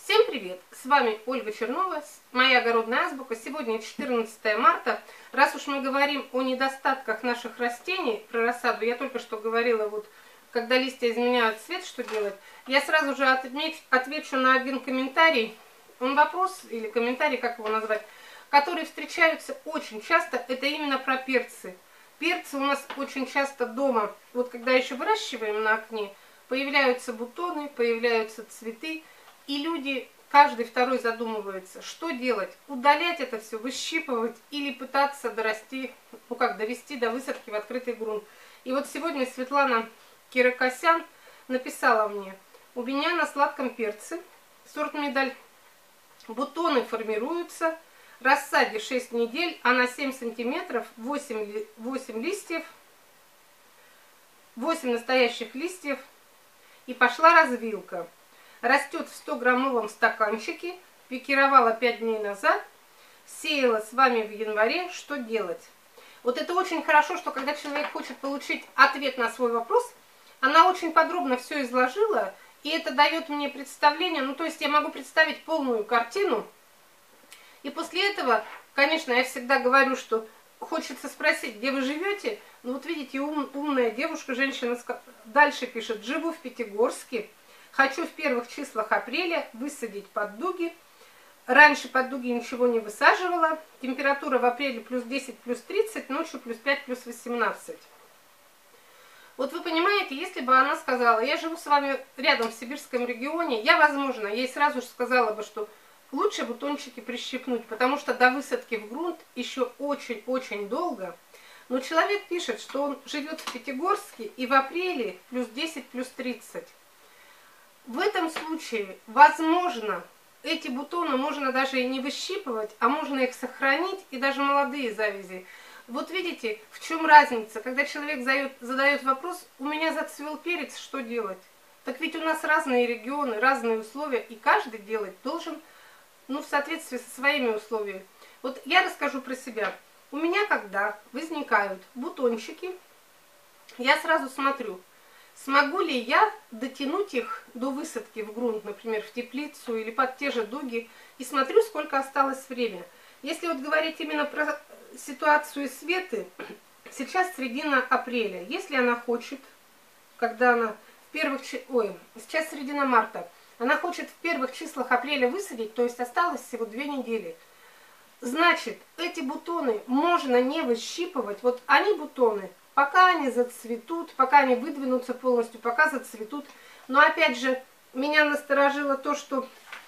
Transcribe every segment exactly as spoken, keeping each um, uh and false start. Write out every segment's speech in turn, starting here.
Всем привет! С вами Ольга Чернова, моя огородная азбука. Сегодня четырнадцатое марта. Раз уж мы говорим о недостатках наших растений, про рассаду, я только что говорила, вот когда листья изменяют цвет, что делать, я сразу же отмечу, отвечу на один комментарий, он вопрос или комментарий, как его назвать, которые встречаются очень часто, это именно про перцы. Перцы у нас очень часто дома, вот когда еще выращиваем на окне, появляются бутоны, появляются цветы, и люди, каждый второй задумывается, что делать, удалять это все, выщипывать или пытаться дорасти, ну как, довести до высадки в открытый грунт. И вот сегодня Светлана Киракосян написала мне: у меня на сладком перце, сорт медаль, бутоны формируются, рассаде шесть недель, а на семь сантиметров восемь, восемь листьев, восемь настоящих листьев, и пошла развилка. Растет в стограммовом стаканчике, пикировала пять дней назад, сеяла с вами в январе, что делать? Вот это очень хорошо, что когда человек хочет получить ответ на свой вопрос, она очень подробно все изложила, и это дает мне представление, ну то есть я могу представить полную картину. И после этого, конечно, я всегда говорю, что хочется спросить, где вы живете. Ну вот видите, ум, умная девушка, женщина дальше пишет: живу в Пятигорске, хочу в первых числах апреля высадить под дуги. Раньше под дуги ничего не высаживала. Температура в апреле плюс десять, плюс тридцать, ночью плюс пять, плюс восемнадцать. Вот вы понимаете, если бы она сказала: я живу с вами рядом в сибирском регионе, я, возможно, ей сразу же сказала бы, что лучше бутончики прищипнуть, потому что до высадки в грунт еще очень-очень долго. Но человек пишет, что он живет в Пятигорске и в апреле плюс десять, плюс тридцать. В этом случае, возможно, эти бутоны можно даже и не выщипывать, а можно их сохранить, и даже молодые завязи. Вот видите, в чем разница, когда человек задает, задает вопрос: у меня зацвел перец, что делать? Так ведь у нас разные регионы, разные условия, и каждый делать должен, ну, в соответствии со своими условиями. Вот я расскажу про себя. У меня, когда возникают бутончики, я сразу смотрю, смогу ли я дотянуть их до высадки в грунт, например, в теплицу или под те же дуги, и смотрю, сколько осталось время. Если вот говорить именно про ситуацию Светы, сейчас середина апреля. Если она хочет, когда она в первых... Ой, сейчас середина марта. Она хочет в первых числах апреля высадить, то есть осталось всего две недели. Значит, эти бутоны можно не выщипывать. Вот они бутоны, пока они зацветут, пока они выдвинутся полностью, пока зацветут. Но опять же, меня насторожило то, что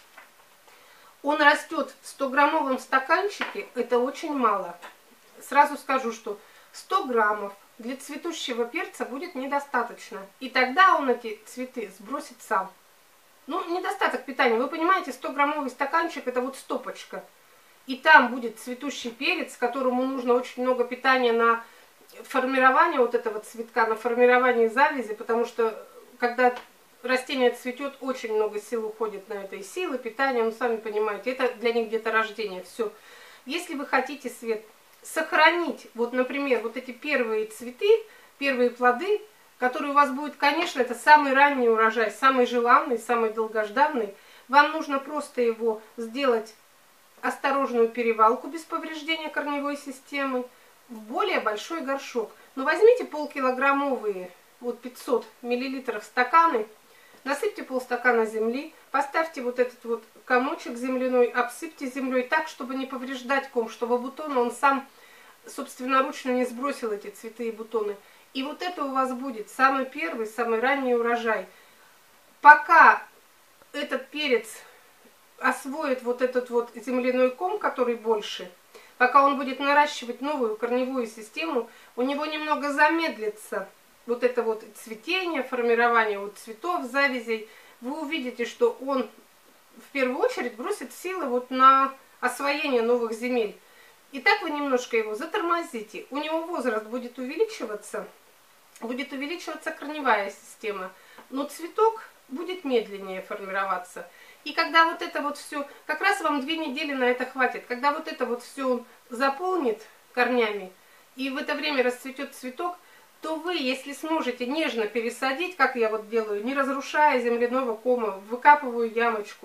он растет в стограммовом стаканчике, это очень мало. Сразу скажу, что сто граммов для цветущего перца будет недостаточно. И тогда он эти цветы сбросит сам. Ну, недостаток питания. Вы понимаете, стограммовый стаканчик — это вот стопочка. И там будет цветущий перец, которому нужно очень много питания на формирование вот этого цветка, на формирование завязи, потому что когда растение цветет, очень много сил уходит на это, и силы, питание, ну, сами понимаете, это для них где-то рождение, все. Если вы хотите, Свет, сохранить, вот, например, вот эти первые цветы, первые плоды, которые у вас будут, конечно, это самый ранний урожай, самый желанный, самый долгожданный, вам нужно просто его сделать, осторожную перевалку без повреждения корневой системы, в более большой горшок. Но возьмите полкилограммовые, вот пятьсот миллилитров стаканы, насыпьте полстакана земли, поставьте вот этот вот комочек земляной, обсыпьте землей так, чтобы не повреждать ком, чтобы бутон он сам собственноручно не сбросил эти цветы и бутоны. И вот это у вас будет самый первый, самый ранний урожай. Пока этот перец освоит вот этот вот земляной ком, который больше, пока он будет наращивать новую корневую систему, у него немного замедлится вот это вот цветение, формирование вот цветов, завязей. Вы увидите, что он в первую очередь бросит силы вот на освоение новых земель. И так вы немножко его затормозите. У него возраст будет увеличиваться, будет увеличиваться корневая система, но цветок будет медленнее формироваться. И когда вот это вот все, как раз вам две недели на это хватит, когда вот это вот все он заполнит корнями, и в это время расцветет цветок, то вы, если сможете нежно пересадить, как я вот делаю, не разрушая земляного кома, выкапываю ямочку,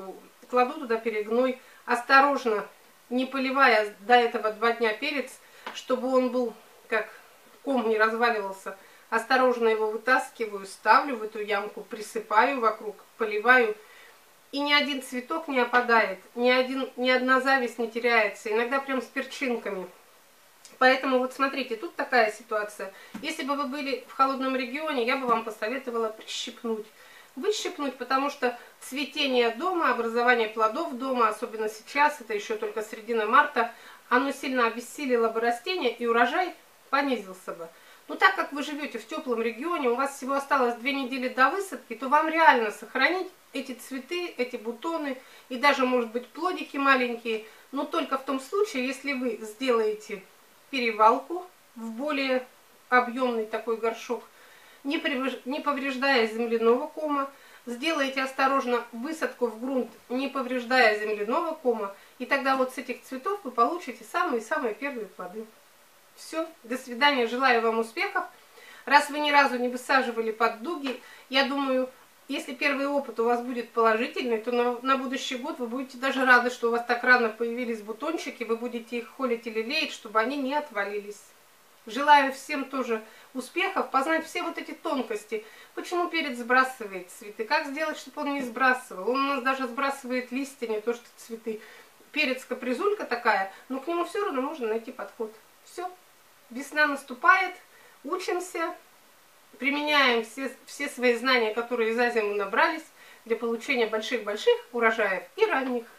кладу туда перегной, осторожно, не поливая до этого два дня перец, чтобы он был, как ком не разваливался. Осторожно его вытаскиваю, ставлю в эту ямку, присыпаю вокруг, поливаю. И ни один цветок не опадает, ни, один, ни одна зависть не теряется, иногда прям с перчинками. Поэтому вот смотрите, тут такая ситуация. Если бы вы были в холодном регионе, я бы вам посоветовала прищипнуть. Выщипнуть, потому что цветение дома, образование плодов дома, особенно сейчас, это еще только середина марта, оно сильно обессилило бы растение, и урожай понизился бы. Но так как вы живете в теплом регионе, у вас всего осталось две недели до высадки, то вам реально сохранить эти цветы, эти бутоны и даже, может быть, плодики маленькие, но только в том случае, если вы сделаете перевалку в более объемный такой горшок, не повреждая земляного кома, сделаете осторожно высадку в грунт, не повреждая земляного кома, и тогда вот с этих цветов вы получите самые-самые первые плоды. Все, до свидания, желаю вам успехов. Раз вы ни разу не высаживали под дуги, я думаю, если первый опыт у вас будет положительный, то на, на будущий год вы будете даже рады, что у вас так рано появились бутончики, вы будете их холить или леять, чтобы они не отвалились. Желаю всем тоже успехов, познать все вот эти тонкости. Почему перец сбрасывает цветы? Как сделать, чтобы он не сбрасывал? Он у нас даже сбрасывает листья, не то что цветы. Перец капризулька такая, но к нему все равно можно найти подход. Все. Весна наступает, учимся, применяем все, все свои знания, которые за зиму набрались, для получения больших-больших урожаев и ранних.